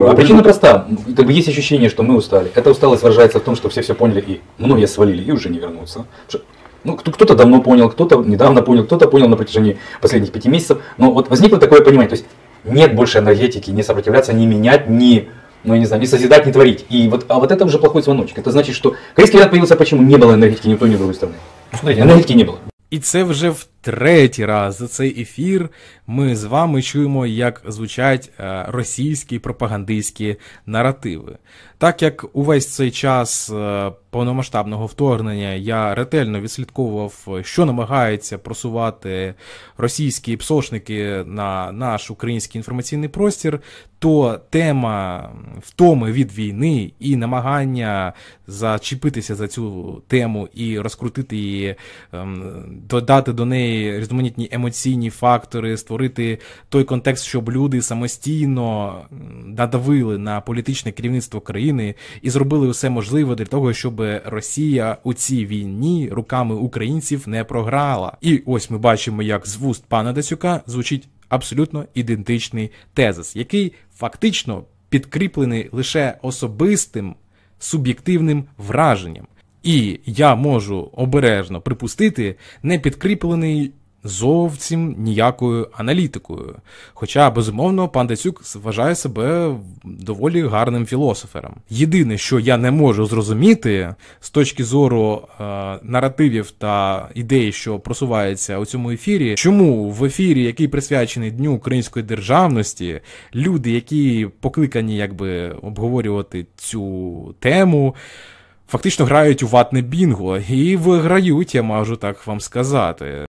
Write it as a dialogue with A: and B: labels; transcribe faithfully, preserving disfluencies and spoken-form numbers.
A: А причина проста. Как бы есть ощущение, что мы устали. Эта усталость выражается в том, что все все поняли и многие свалили и уже не вернутся. Ну, кто-то давно понял, кто-то недавно понял, кто-то понял на протяжении последних пяти месяцев. Но вот возникло такое понимание. То есть нет больше энергетики, не сопротивляться, не менять, не, ну, я не знаю, не созидать, не творить. И вот, а вот это уже плохой звоночек. Это значит, что корейский вариант появился почему? Не было энергетики ни в той, ни в другой стороны. Смотрите, энергетики не было.
B: І це вже в третій раз за цей ефір ми з вами чуємо, як звучать російські пропагандистські наративи. Так як увесь цей час повномасштабного вторгнення я ретельно відслідковував, що намагаються просувати російські псошники на наш український інформаційний простір, то тема втоми від війни і намагання зачепитися за цю тему і розкрутити її, додати до неї різноманітні емоційні фактори, створити той контекст, щоб люди самостійно надавили на політичне керівництво країни і зробили все можливе для того, щоб Росія у цій війні руками українців не програла. І ось ми бачимо, як з вуст пана Дацюка звучить абсолютно ідентичний тезис, який фактично підкріплений лише особистим суб'єктивним враженням. І я можу обережно припустити, не підкріплений зовсім ніякою аналітикою. Хоча, безумовно, пан Дацюк вважає себе доволі гарним філософером. Єдине, що я не можу зрозуміти з точки зору е, наративів та ідей, що просуваються у цьому ефірі, чому в ефірі, який присвячений Дню української державності, люди, які покликані якби обговорювати цю тему, фактично грають у ватне бінго і виграють, я можу так вам сказати.